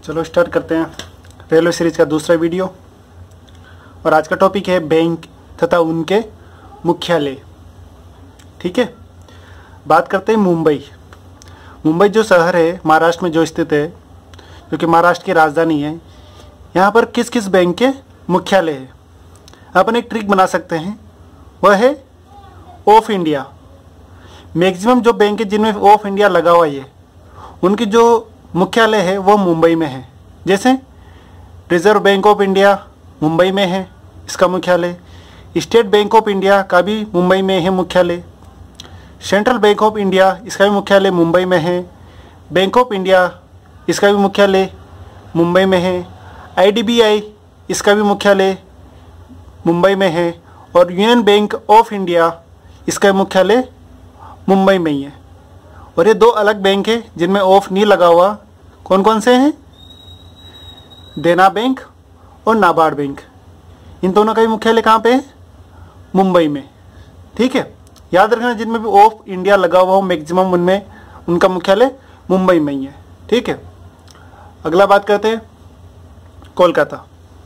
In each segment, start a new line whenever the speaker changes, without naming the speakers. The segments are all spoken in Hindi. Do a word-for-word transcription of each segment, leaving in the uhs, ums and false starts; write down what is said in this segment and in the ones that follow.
चलो स्टार्ट करते हैं रेलवे सीरीज का दूसरा वीडियो। और आज का टॉपिक है बैंक तथा उनके मुख्यालय। ठीक है, बात करते हैं मुंबई। मुंबई जो शहर है महाराष्ट्र में जो स्थित है, जो कि महाराष्ट्र की राजधानी है, यहाँ पर किस किस बैंक के मुख्यालय है। अपन एक ट्रिक बना सकते हैं, वह है ऑफ इंडिया। मैक्सिमम जो बैंक है जिनमें ऑफ इंडिया लगा हुआ है, उनकी जो मुख्यालय है वो मुंबई में है। जैसे Reserve Bank of India Mumbai में है, इसका मुख्यालय। स्टेट बैंक ऑफ इंडिया का भी मुंबई में है मुख्यालय। सेंट्रल बैंक ऑफ इंडिया, इसका भी मुख्यालय मुंबई में है। बैंक ऑफ इंडिया, इसका भी मुख्यालय मुंबई में है। आई डी बी आई, इसका भी मुख्यालय मुंबई में है। और यूनियन बैंक ऑफ इंडिया, इसका मुख्यालय मुंबई में ही है। और ये दो अलग बैंक है जिनमें ऑफ नहीं लगा हुआ। कौन कौन से हैं? देना बैंक और नाबार्ड बैंक। इन दोनों का भी मुख्यालय कहाँ पे है? मुंबई में। ठीक है, याद रखना जिनमें भी ऑफ इंडिया लगा हुआ हो मैक्सिमम उनमें उनका मुख्यालय मुंबई में ही है। ठीक है, अगला बात करते हैं कोलकाता।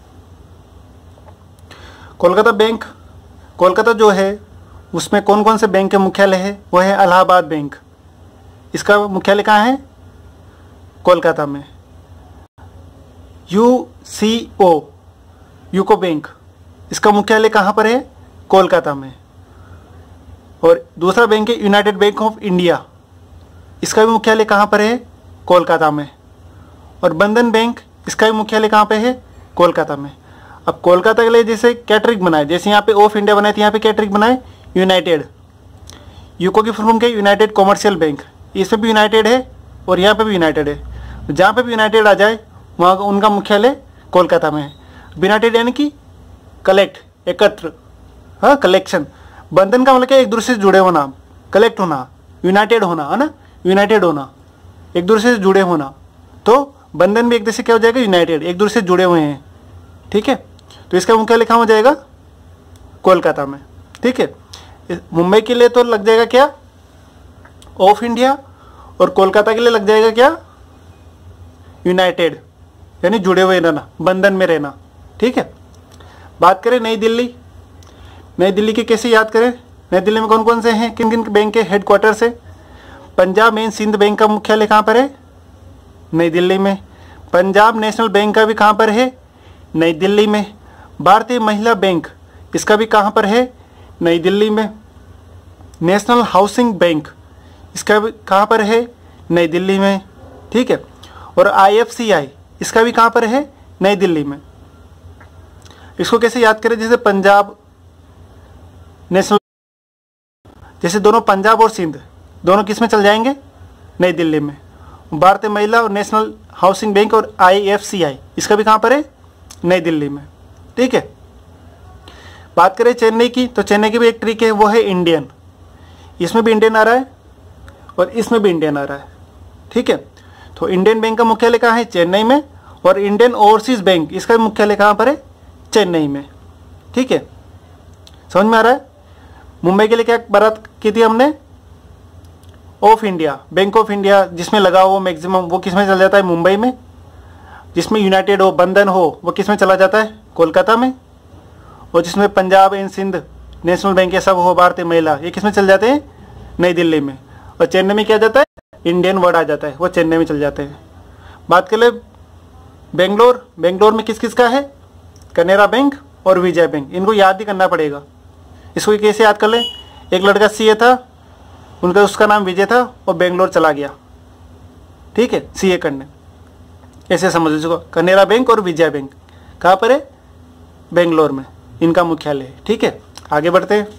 कोलकाता बैंक, कोलकाता जो है उसमें कौन कौन से बैंक के मुख्यालय है? वह है इलाहाबाद बैंक, इसका मुख्यालय कहाँ है? कोलकाता में। U C O, UCO bank, इसका मुख्यालय कहाँ पर है? कोलकाता में। और दूसरा बैंक है यूनाइटेड बैंक ऑफ इंडिया, इसका भी मुख्यालय कहाँ पर है? कोलकाता में। और बंधन बैंक, इसका भी मुख्यालय कहाँ पे है? कोलकाता में। अब कोलकाता के लिए जैसे क्या ट्रिक बनाए, जैसे यहाँ पे ऑफ इंडिया बनाए थे, यहाँ पे क्या ट्रिक बनाए? यूनाइटेड। यूको की फुल फॉर्म क्या है? United Commercial Bank. इसमें भी यूनाइटेड है और यहाँ पे भी यूनाइटेड है। जहाँ पे भी यूनाइटेड आ जाए वहाँ उनका मुख्यालय कोलकाता में है। यूनाइटेड यानी कि कलेक्ट, एकत्र, हाँ, कलेक्शन। बंधन का मतलब क्या? एक दूसरे से जुड़े होना, कलेक्ट होना, यूनाइटेड होना, है ना, यूनाइटेड होना, एक दूसरे से जुड़े होना। तो बंधन भी एक दूसरे क्या हो जाएगा? यूनाइटेड, एक दूसरे से जुड़े हुए हैं। ठीक है, तो इसका मुख्यालय कहाँ हो जाएगा? कोलकाता में। ठीक है, मुंबई के लिए तो लग जाएगा क्या? Of India. और कोलकाता के लिए लग जाएगा क्या? यूनाइटेड, यानी जुड़े हुए रहना, बंधन में रहना। ठीक है, बात करें नई दिल्ली। नई दिल्ली के कैसे याद करें? नई दिल्ली में कौन कौन से हैं? किन किन बैंक के हेडक्वार्टर्स है? पंजाब एंड सिंध बैंक का मुख्यालय कहाँ पर है? नई दिल्ली में। पंजाब नेशनल बैंक का भी कहाँ पर है? नई दिल्ली में। भारतीय महिला बैंक, इसका भी कहाँ पर है? नई दिल्ली में। नेशनल हाउसिंग बैंक, इसका भी कहाँ पर है? नई दिल्ली में। ठीक है, और आई एफ सी आई, इसका भी कहाँ पर है? नई दिल्ली में। इसको कैसे याद करें? जैसे पंजाब नेशनल, जैसे दोनों पंजाब और सिंध दोनों किस में चल जाएंगे? नई दिल्ली में। भारतीय महिला और नेशनल हाउसिंग बैंक और आई एफ सी आई, इसका भी कहाँ पर है? नई दिल्ली में। ठीक है, बात करें चेन्नई की, तो चेन्नई की भी एक ट्रिक है, वो है इंडियन। इसमें भी इंडियन आ रहा है और इसमें भी इंडियन आ रहा है। ठीक है, तो इंडियन बैंक का मुख्यालय कहाँ है? चेन्नई में। और इंडियन ओवरसीज बैंक, इसका मुख्यालय कहाँ पर है? चेन्नई में। ठीक है, समझ में आ रहा है? मुंबई के लिए क्या बात की थी हमने? Of India, bank of India जिसमें लगा हो मैक्सिमम, वो किस में चल जाता है? मुंबई में। जिसमें यूनाइटेड हो, बंधन हो, वो किस में चला जाता है? कोलकाता में। और जिसमें Punjab and Sind National Bank ये सब हो, भारतीय महिला, ये किस में चल जाते हैं? नई दिल्ली में। और चेन्नई में क्या जाता है? इंडियन वर्ड आ जाता है, वो चेन्नई में चल जाते हैं। बात कर ले बेंगलोर। बेंगलोर में किस किस का है? कनेरा बैंक और विजय बैंक। इनको याद ही करना पड़ेगा। इसको कैसे याद कर ले? एक लड़का सी ए था, उनका उसका नाम विजय था और बेंगलोर चला गया। ठीक है, सी ए करने, ऐसे समझ लीजिए। कनेरा बैंक और विजय बैंक कहाँ पर है? बेंगलोर में, इनका मुख्यालय है। ठीक है, आगे बढ़ते हैं।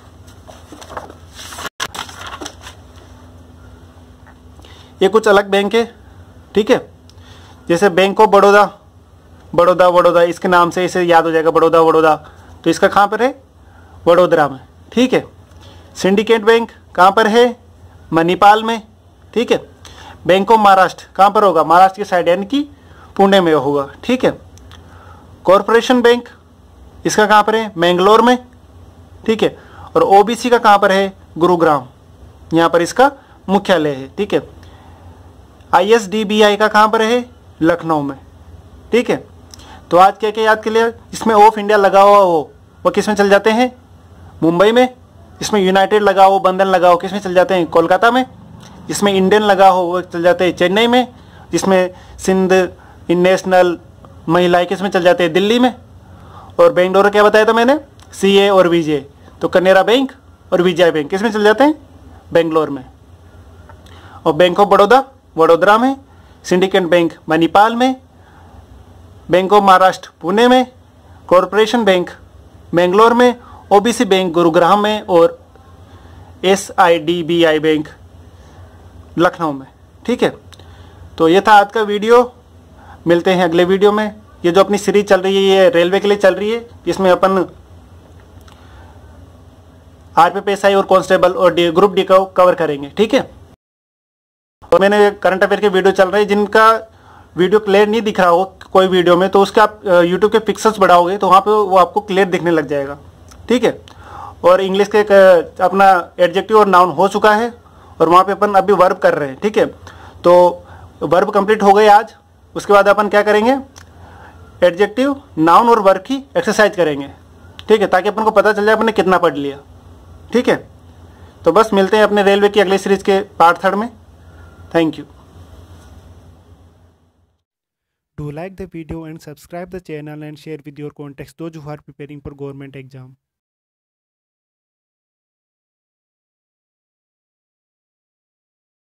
ये कुछ अलग बैंक है। ठीक है, जैसे बैंक ऑफ बड़ौदा, बड़ौदा बड़ौदा इसके नाम से इसे याद हो जाएगा, बड़ौदा बड़ौदा। तो इसका कहाँ पर है? वडोदरा में। ठीक है, सिंडिकेट बैंक कहाँ पर है? मणिपाल में। ठीक है, बैंक ऑफ महाराष्ट्र कहाँ पर होगा? महाराष्ट्र की साइड, यानी कि पुणे में होगा। ठीक है, कॉरपोरेशन बैंक, इसका कहाँ पर है? मैंगलोर में। ठीक है, और ओ बी सी का कहाँ पर है? गुरुग्राम, यहाँ पर इसका मुख्यालय है। ठीक है, I S D B I का कहाँ पर है? लखनऊ में। ठीक है, तो आज क्या क्या याद कर लिया, इसमें ऑफ इंडिया लगा हुआ हो वो किस में चल जाते हैं, मुंबई में। इसमें यूनाइटेड लगा हो, बंधन लगा हो, किस में चल जाते हैं, कोलकाता में। इसमें इंडियन लगा हो वो चल जाते हैं चेन्नई में। जिसमें सिंध, नेशनल, महिलाएं किस में चल जाते हैं, दिल्ली में। और बेंगलोर क्या बताया था मैंने, सी ए और विजय, तो कनेरा बैंक और विजय बैंक किस में चल जाते हैं, बेंगलोर में। और बैंक ऑफ बड़ौदा वडोदरा में, सिंडिकेट बैंक मणिपाल में, बैंक ऑफ महाराष्ट्र पुणे में, कॉरपोरेशन बैंक बेंगलोर में, ओबीसी बैंक गुरुग्राम में, और S I D B I bank Lucknow में। ठीक है, तो ये था आज का वीडियो। मिलते हैं अगले वीडियो में। ये जो अपनी सीरीज चल रही है ये रेलवे के लिए चल रही है, इसमें अपन आरपीएफ एसआई और कांस्टेबल और डी, ग्रुप डी को कवर करेंगे। ठीक है, और मैंने करंट अफेयर के वीडियो चल रहे हैं, जिनका वीडियो क्लियर नहीं दिख रहा हो कोई वीडियो में, तो उसके आप यूट्यूब के पिक्सल्स बढ़ाओगे तो वहाँ पे वो आपको क्लियर दिखने लग जाएगा। ठीक है, और इंग्लिश के एक अपना एडजेक्टिव और नाउन हो चुका है, और वहाँ पे अपन अभी वर्ब कर रहे हैं। ठीक है, तो वर्ब कंप्लीट हो गए आज। उसके बाद अपन क्या करेंगे, एडजेक्टिव, नाउन और वर्ब की एक्सरसाइज करेंगे। ठीक है, ताकि अपन को पता चल जाए अपन ने कितना पढ़ लिया। ठीक है, तो बस मिलते हैं अपने रेलवे की अगले सीरीज के पार्ट थर्ड में। Thank you.
Do like the video and subscribe the channel and share with your contacts those who are preparing for government exam.